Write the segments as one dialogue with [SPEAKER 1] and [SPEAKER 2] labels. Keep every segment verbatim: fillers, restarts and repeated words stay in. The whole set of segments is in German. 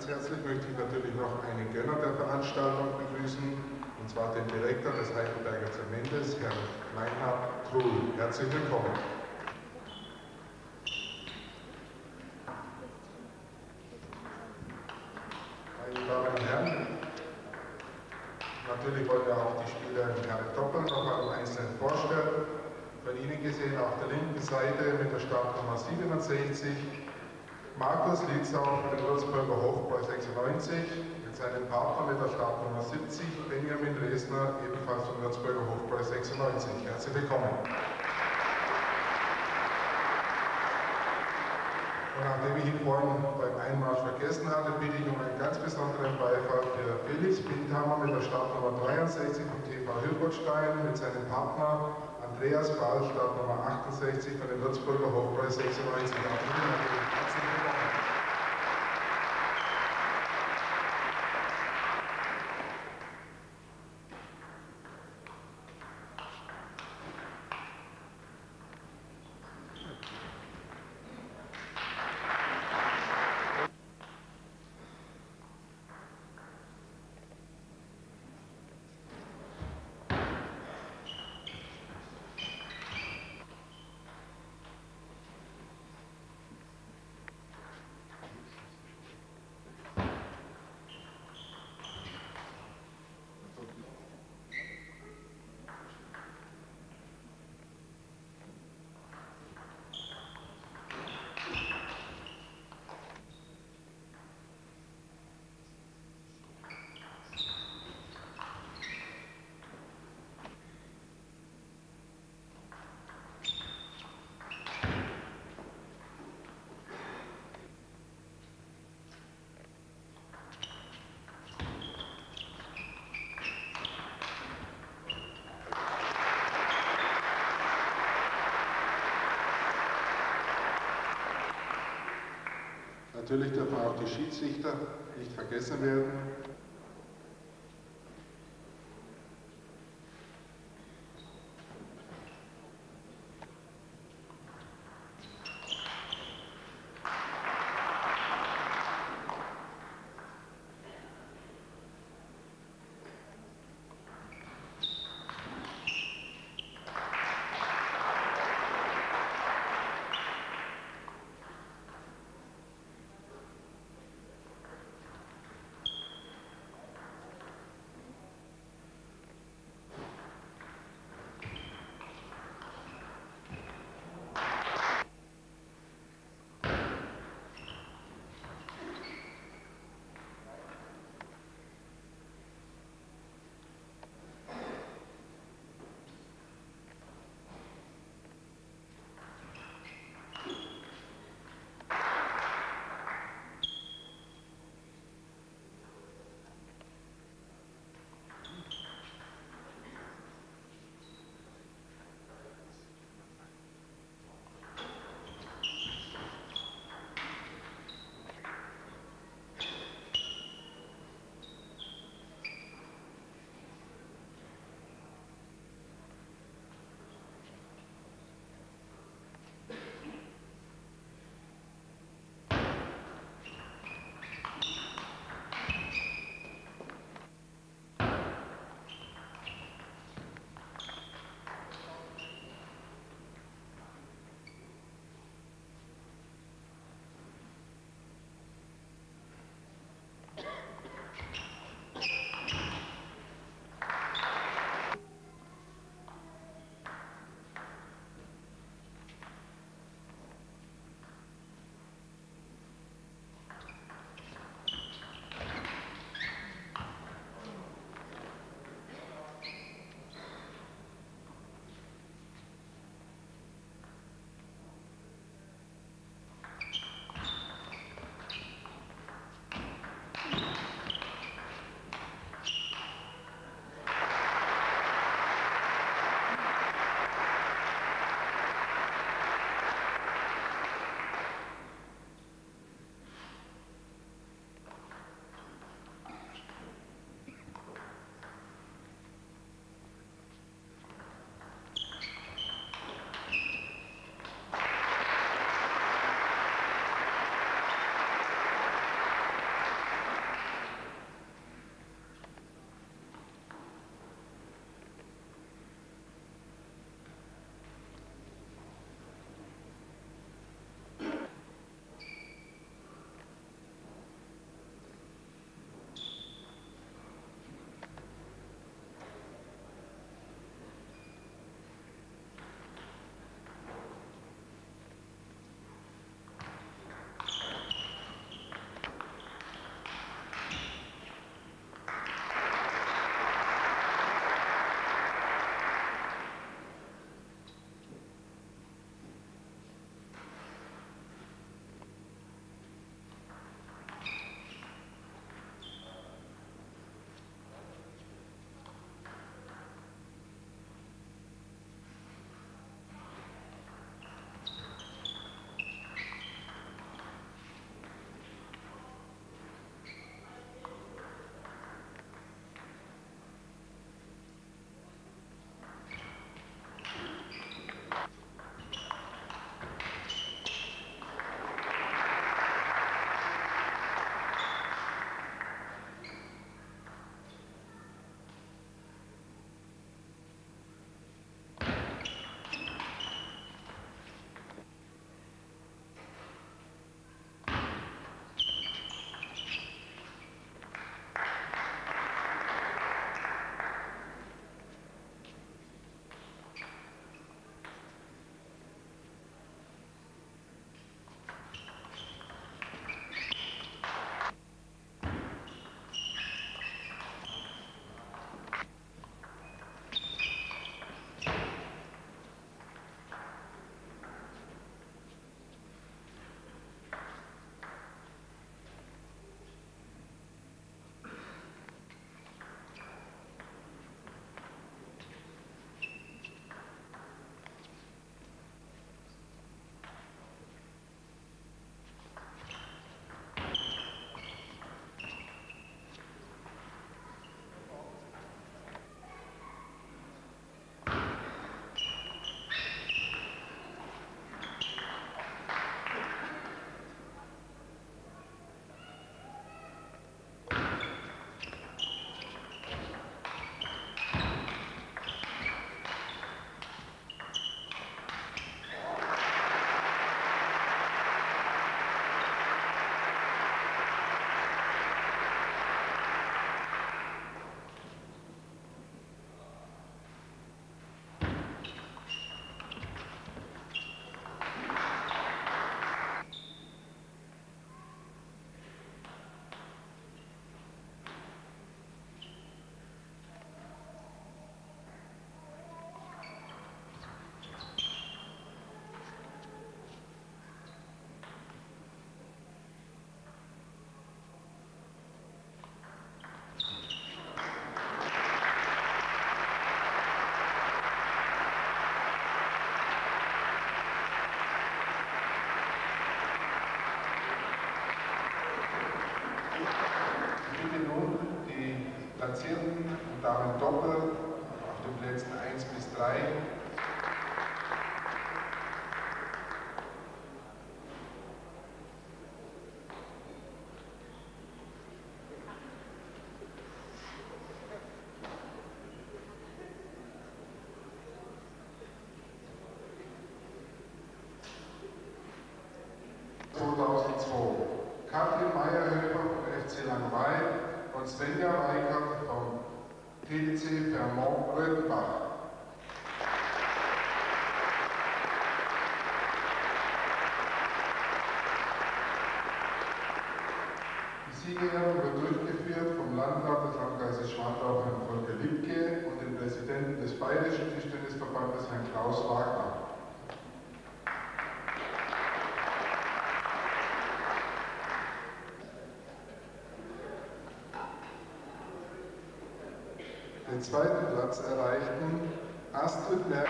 [SPEAKER 1] Ganz herzlich möchte ich natürlich noch einen Gönner der Veranstaltung begrüßen, und zwar den Direktor des Heidelberger Zementes, Herrn Meinhard Truhl. Herzlich willkommen. Meine Damen und Herren, natürlich wollen wir auch die Spieler Herrn Doppel noch einmal einzeln vorstellen. Von Ihnen gesehen auf der linken Seite mit der Startnummer siebenundsechzig Markus Lietzau für den Würzburger Hofbräu sechsundneunzig, mit seinem Partner mit der Startnummer siebzig Benjamin Resner, ebenfalls vom Würzburger Hofbräu sechsundneunzig. Herzlich willkommen. Und nachdem ich ihn vorhin beim Einmarsch vergessen hatte, bitte ich um einen ganz besonderen Beifall für Felix Bindhammer mit der Startnummer dreiundsechzig vom T V Hilbertstein mit seinem Partner Andreas Ball, Startnummer achtundsechzig von den Würzburger Hofbräu sechsundneunzig. Herzlich willkommen. Natürlich dürfen auch die Schiedsrichter nicht vergessen werden. Platzierten und Damen Doppel auf den Plätzen eins bis drei. zweitausendzwei. Katrin Meyerhöfer vom F C Langweil und Svenja Weikert vom T D C Vermont-Röthenbach. Die Siegerehrung wird durchgeführt vom Landrat des Landkreises Schwandau, Herrn Volker Lipke, und dem Präsidenten des Bayerischen Tischtennisverbandes, Herrn Klaus Wagner. Den zweiten Platz erreichten Astrid Merkel.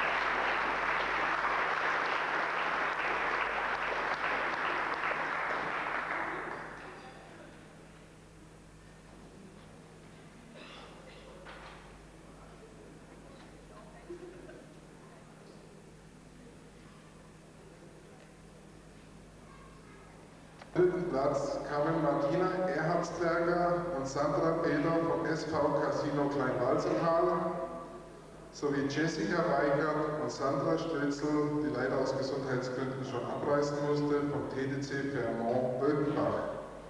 [SPEAKER 1] Dritten Platz kamen Martina Erhardsberger und Sandra Peter vom S V Casino Kleinwalsertal sowie Jessica Weigert und Sandra Stötzl, die leider aus Gesundheitsgründen schon abreisen musste, vom T D C Vermont-Röthenbach.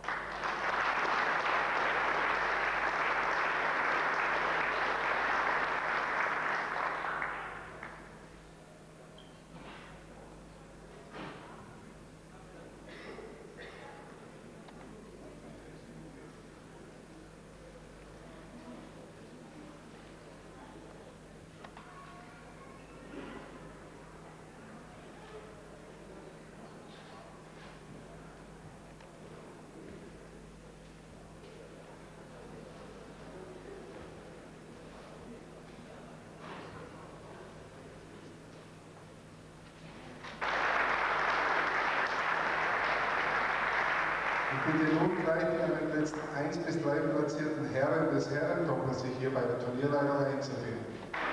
[SPEAKER 1] Ich bitte nun gleich die an den Plätzen eins bis drei platzierten Herren des Herrendoppels sich hier bei der Turnierleitung einzufinden.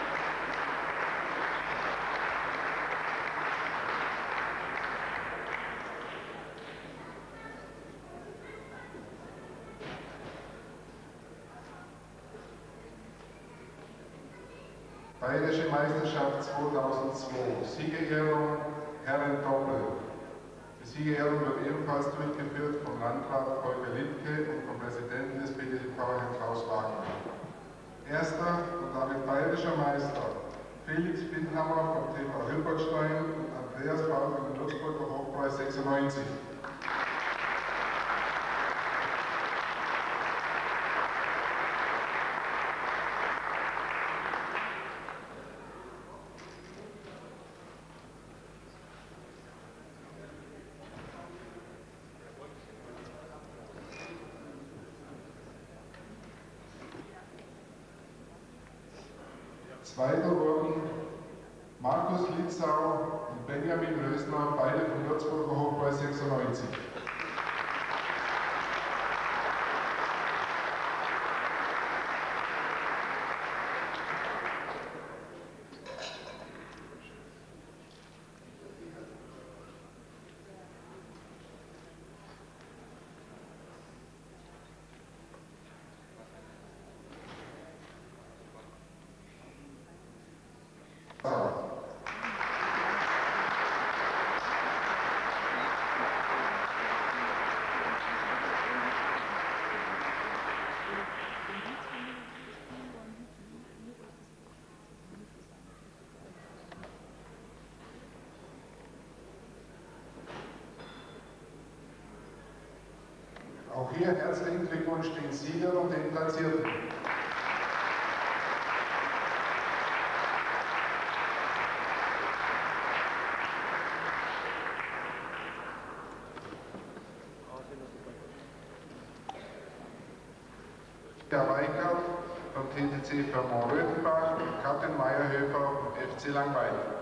[SPEAKER 1] Bayerische Meisterschaft zweitausendzwei, Siegerehrung Herrendoppel. Die Siegerehrung wird ebenfalls durchgeführt vom Landrat Volker Lipke und vom Präsidenten des B D L V, Herrn Klaus Wagner. Erster und damit bayerischer Meister Felix Bindhammer vom T V Hilbertstein und Andreas Bauer vom Würzburger Hochpreis sechsundneunzig. Zweiter wurden Markus Litzau und Benjamin Lösner, beide vom Würzburger Hochpreis sechsundneunzig. Auch hier herzlichen Glückwunsch den Siegern und den Platzierten. Der Weikert vom T T C Vermont-Röthenbach und Katrin Meyerhöfer vom F C Langweil.